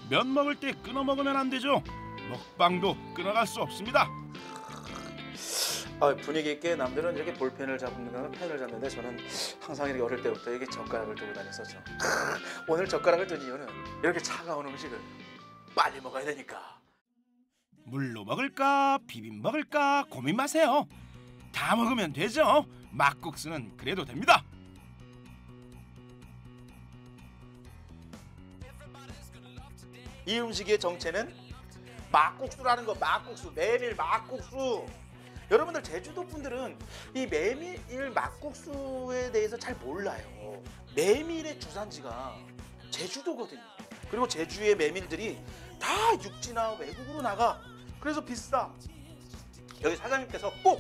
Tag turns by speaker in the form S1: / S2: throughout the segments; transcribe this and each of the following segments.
S1: 면 먹을 때 끊어 먹으면 안 되죠. 먹방도 끊어갈 수 없습니다.
S2: 분위기 있게 남들은 이렇게 볼펜을 잡는 펜을 잡는데 저는 항상 이렇게 어릴 때부터 이렇게 젓가락을 들고 다녔었죠. 오늘 젓가락을 든 이유는 이렇게 차가운 음식을 빨리 먹어야 되니까.
S1: 물로 먹을까 비빔 먹을까 고민 마세요. 다 먹으면 되죠. 막국수는 그래도 됩니다.
S2: 이 음식의 정체는 막국수라는 거. 막국수, 메밀 막국수. 여러분들 제주도 분들은 이 메밀 막국수에 대해서 잘 몰라요. 메밀의 주산지가 제주도거든요. 그리고 제주의 메밀들이 다 육지나 외국으로 나가. 그래서 비싸. 여기 사장님께서 꼭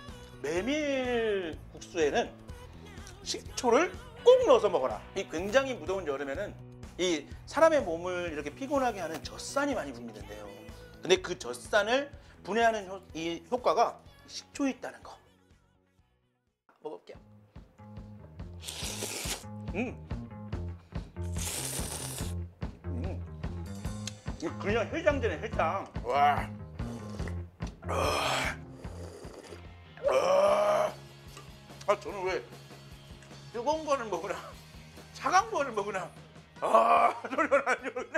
S2: 메밀 국수에는 식초를 꼭 넣어서 먹어라. 이 굉장히 무더운 여름에는 이 사람의 몸을 이렇게 피곤하게 하는 젖산이 많이 분비된대요. 근데 그 젖산을 분해하는 이 효과가 식초에 있다는 거. 먹어볼게요. 그냥 해장되네, 해장. 와. 저는 왜 뜨거운 거를 먹으나 차가운 거를 먹으나 저는 아니요.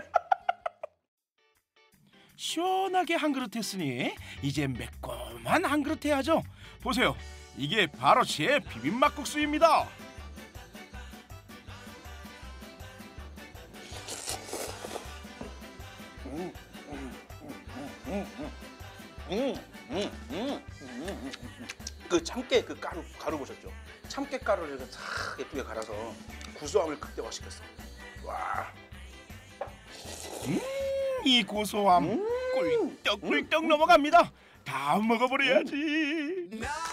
S1: 시원하게 한 그릇 했으니 이제 매콤한 한 그릇 해야죠. 보세요. 이게 바로 제 비빔 막국수입니다.
S2: 그 참깨 그 가루 보셨죠? 참깨 가루를 이렇게 싹 예쁘게 갈아서 구수함을 극대화시켰어. 와.
S1: 이 고소함 꿀떡꿀떡 넘어갑니다. 다 먹어버려야지.